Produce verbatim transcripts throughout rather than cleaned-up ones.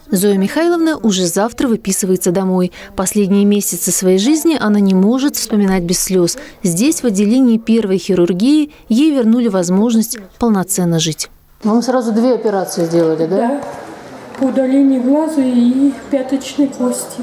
Зоя Михайловна уже завтра выписывается домой. Последние месяцы своей жизни она не может вспоминать без слез. Здесь, в отделении первой хирургии, ей вернули возможность полноценно жить. Вам сразу две операции сделали, да? Да, по удалению глаза и пяточной кости.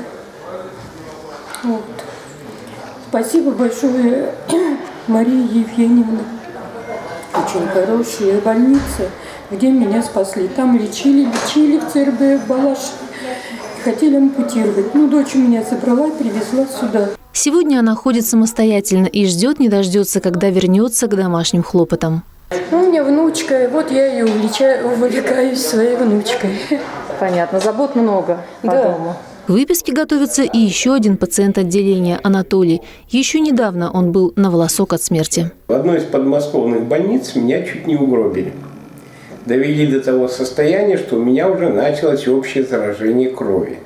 Вот. Спасибо большое, Марии Евгеньевне. Очень хорошая больница, где меня спасли. Там лечили, лечили в ЦРБ Балашихе. Хотели ампутировать. Ну, дочь меня забрала и привезла сюда. Сегодня она ходит самостоятельно и ждет, не дождется, когда вернется к домашним хлопотам. Ну, у меня внучка, вот я ее увлечаю, увлекаюсь своей внучкой. Понятно, забот много по да. дому. К выписке готовится и еще один пациент отделения – Анатолий. Еще недавно он был на волосок от смерти. В одной из подмосковных больниц меня чуть не угробили. Довели до того состояния, что у меня уже началось общее заражение крови.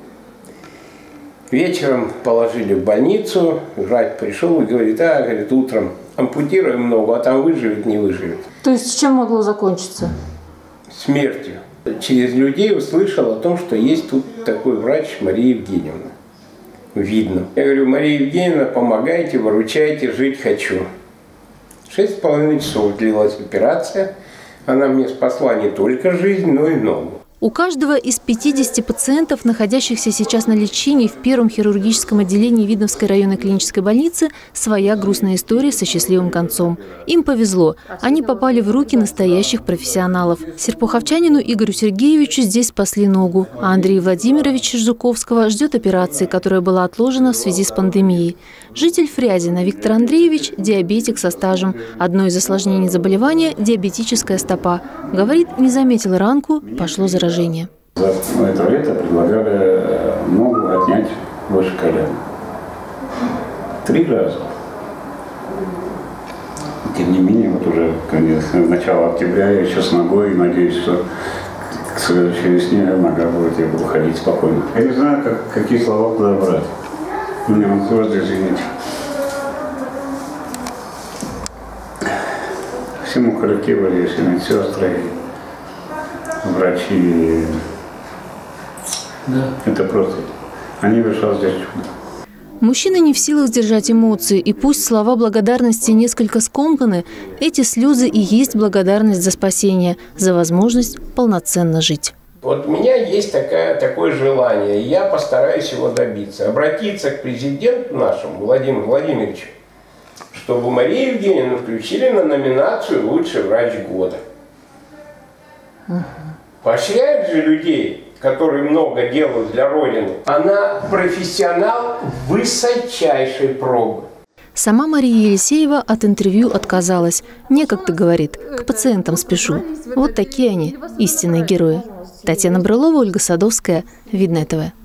Вечером положили в больницу, врач пришел и говорит, а, говорит, утром ампутируем ногу, а там выживет, не выживет. То есть чем могло закончиться? Смертью. Через людей услышал о том, что есть тут такой врач Мария Евгеньевна. Видно. Я говорю, Мария Евгеньевна, помогайте, выручайте, жить хочу. Шесть с половиной часов длилась операция. Она мне спасла не только жизнь, но и ногу. У каждого из пятидесяти пациентов, находящихся сейчас на лечении в первом хирургическом отделении Видновской районной клинической больницы, своя грустная история со счастливым концом. Им повезло. Они попали в руки настоящих профессионалов. Серпуховчанину Игорю Сергеевичу здесь спасли ногу, а Андрея Владимировича Жуковского ждет операция, которая была отложена в связи с пандемией. Житель Фрязино Виктор Андреевич – диабетик со стажем. Одно из осложнений заболевания – диабетическая стопа. Говорит, не заметил ранку, пошло заражение. За это лето предлагали ногу отнять выше колена. Три раза. Тем не менее, вот уже с начала октября я еще с ногой, и надеюсь, что к следующей весне нога будет, я буду ходить спокойно. Я не знаю, как, какие слова туда брать. Мне он сложно извинить. Всему коллективу здесь, и медсестры, и врачи. Да. Это просто. Они решают здесь чудо. Мужчина не в силах сдержать эмоции, и пусть слова благодарности несколько скомканы, эти слезы и есть благодарность за спасение, за возможность полноценно жить. Вот у меня есть такая, такое желание, и я постараюсь его добиться. Обратиться к президенту нашему, Владимиру Владимировичу, чтобы Марию Евгеньевну включили на номинацию «Лучший врач года». Угу. Поощряют же людей, которые много делают для Родины. Она профессионал высочайшей пробы. Сама Мария Елисеева от интервью отказалась. Некогда, говорит, к пациентам спешу. Вот такие они, истинные герои. Татьяна Брылова, Ольга Садовская, Видное ТВ.